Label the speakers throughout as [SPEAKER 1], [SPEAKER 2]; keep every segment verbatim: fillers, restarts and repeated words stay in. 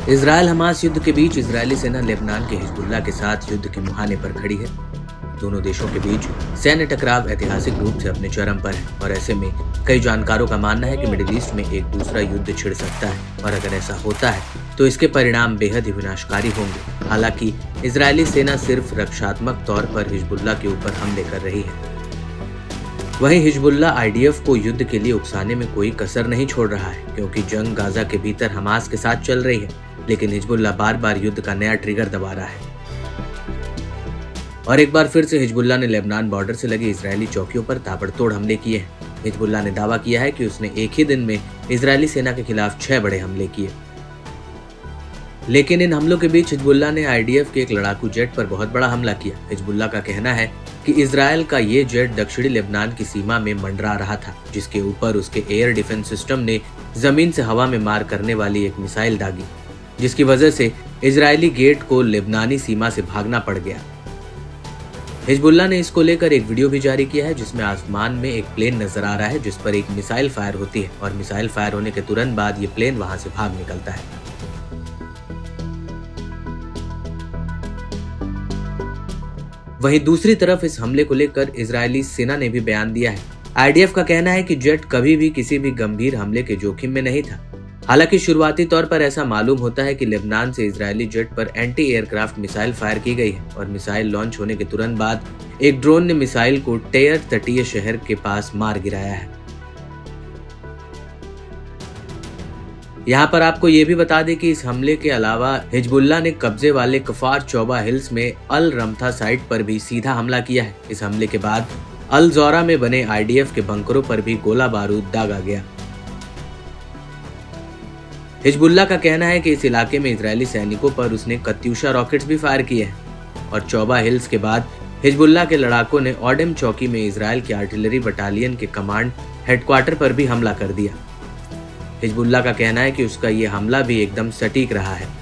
[SPEAKER 1] Israel Hamas युद्ध के बीच इजरायली सेना लेबनान के हिजबुल्लाह के साथ युद्ध के मुहाने पर खड़ी है। दोनों देशों के बीच सैन्य टकराव ऐतिहासिक रूप से अपने चरम पर है और ऐसे में कई जानकारों का मानना है कि मिडिल ईस्ट में एक दूसरा युद्ध छिड़ सकता है और अगर ऐसा होता है तो इसके परिणाम बेहद ही विनाशकारी होंगे। हालांकि इजरायली सेना सिर्फ रक्षात्मक तौर पर हिजबुल्लाह के ऊपर हमले कर रही है, वहीं हिजबुल्लाह आई डी एफ को युद्ध के लिए उकसाने में कोई कसर नहीं छोड़ रहा है, क्योंकि जंग गाजा के भीतर हमास के साथ चल रही है, लेकिन हिजबुल्लाह बार बार युद्ध का नया ट्रिगर दबा रहा है। और एक बार फिर से हिजबुल्लाह ने लेबनान बॉर्डर से लगी इजरायली चौकियों पर ताबड़तोड़ हमले किए हैं। हिजबुल्लाह ने दावा किया है कि उसने एक ही दिन में इजरायली सेना के खिलाफ छह बड़े हमले किए, लेकिन इन हमलों के बीच हिजबुल्लाह ने आई डी एफ के एक लड़ाकू जेट पर बहुत बड़ा हमला किया। हिजबुल्लाह का कहना है कि इजरायल का ये जेट दक्षिणी लेबनान की सीमा में मंडरा रहा था, जिसके ऊपर उसके एयर डिफेंस सिस्टम ने जमीन से हवा में मार करने वाली एक मिसाइल दागी, जिसकी वजह से इजरायली गेट को लेबनानी सीमा से भागना पड़ गया। हिजबुल्लाह ने इसको लेकर एक वीडियो भी जारी किया है, जिसमें आसमान में एक प्लेन नजर आ रहा है जिस पर एक मिसाइल फायर होती है और मिसाइल फायर होने के तुरंत बाद ये प्लेन वहां से भाग निकलता है। वहीं दूसरी तरफ इस हमले को लेकर इजरायली सेना ने भी बयान दिया है। आई डी एफ का कहना है कि जेट कभी भी किसी भी गंभीर हमले के जोखिम में नहीं था। हालांकि शुरुआती तौर पर ऐसा मालूम होता है कि लेबनान से इजरायली जेट पर एंटी एयरक्राफ्ट मिसाइल फायर की गई है और मिसाइल लॉन्च होने के तुरंत बाद एक ड्रोन ने मिसाइल को टेयर तटीय शहर के पास मार गिराया है। यहाँ पर आपको ये भी बता दें कि इस हमले के अलावा हिजबुल्लाह ने कब्जे वाले कफार चौबा हिल्स में अल रमथा साइट पर भी सीधा हमला किया है। इस हमले के बाद अल ज़ौरा में बने आई डी एफ के बंकरों पर भी गोला बारूद दागा गया। हिजबुल्लाह का कहना है कि इस इलाके में इजरायली सैनिकों पर उसने कत्यूशा रॉकेट्स भी फायर किए हैं और चौबा हिल्स के बाद हिजबुल्लाह के लड़ाकों ने ओडेम चौकी में इजरायल की आर्टिलरी बटालियन के कमांड हेडक्वार्टर पर भी हमला कर दिया। हिजबुल्लाह का कहना है कि उसका यह हमला भी एकदम सटीक रहा है।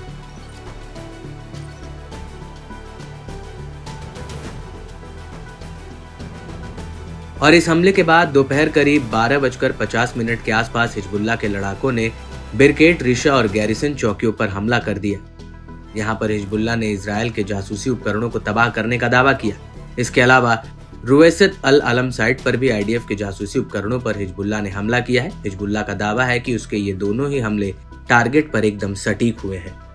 [SPEAKER 1] और इस हमले के बाद दोपहर करीब बारह बजकर पचास मिनट के आसपास हिजबुल्लाह के लड़ाकों ने बिरकेट, रिशा और गैरिसन चौकियों पर हमला कर दिया। यहाँ पर हिजबुल्लाह ने इजरायल के जासूसी उपकरणों को तबाह करने का दावा किया। इसके अलावा रुवैसत अल अलम साइट पर भी आई डी एफ के जासूसी उपकरणों पर हिजबुल्लाह ने हमला किया है। हिजबुल्लाह का दावा है कि उसके ये दोनों ही हमले टारगेट पर एकदम सटीक हुए हैं।